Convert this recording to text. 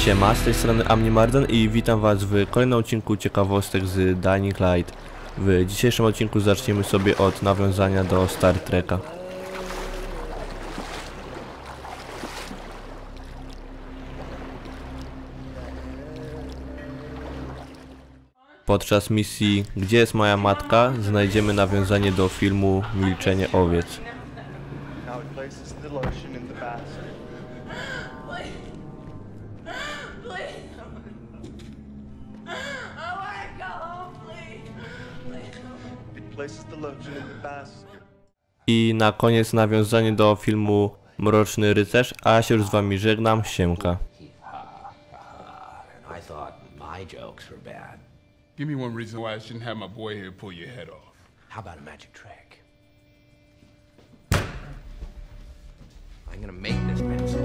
Siema, z tej strony Amnimarden i witam was w kolejnym odcinku ciekawostek z Dying Light. W dzisiejszym odcinku zaczniemy sobie od nawiązania do Star Treka. Podczas misji Gdzie jest moja matka? Znajdziemy nawiązanie do filmu Milczenie owiec. I na koniec nawiązanie do filmu Mroczny Rycerz, a ja się już z wami żegnam, siemka. Give me one reason why I shouldn't have my boy here pull your head off. How about a magic trick? I'm gonna make this man